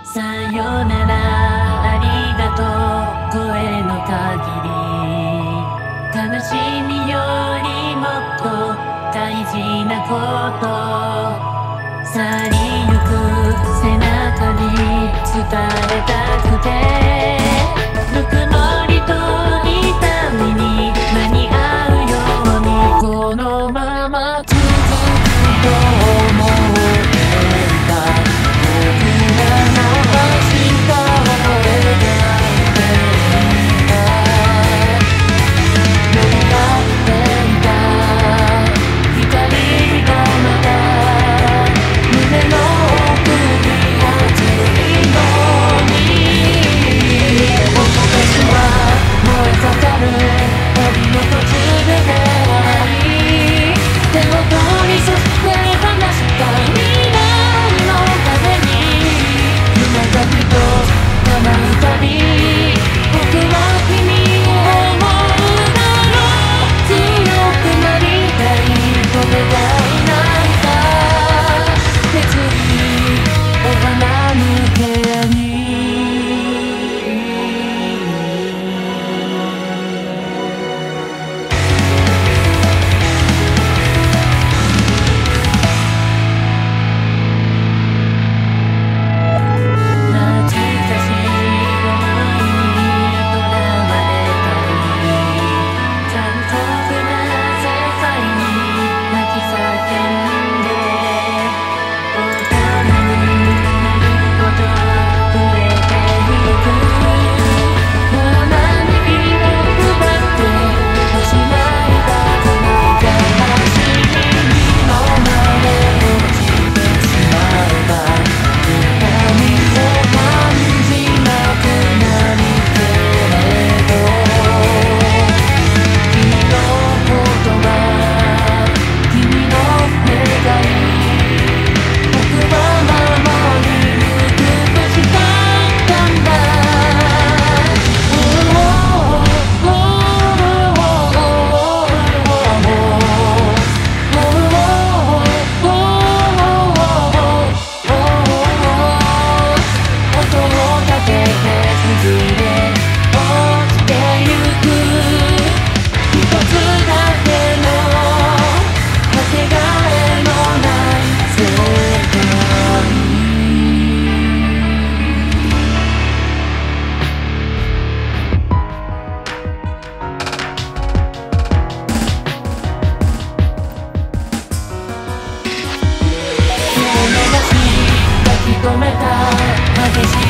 さよならありがとう声の限り悲しみよりもっと大事なこと去りゆく背中に伝えたくてぬくもりと痛みに間に合うようにこのまま続くと思っていた僕らの明日を描いていた呼び合っていた光がまだ胸の奥に熱いのに私は燃え盛る旅の途中で出会い手元にそして離した未来の風に夢がふと叶うたび僕は君を思うだろう強くなりたいお願いなんか別にお花向けに止めた激しい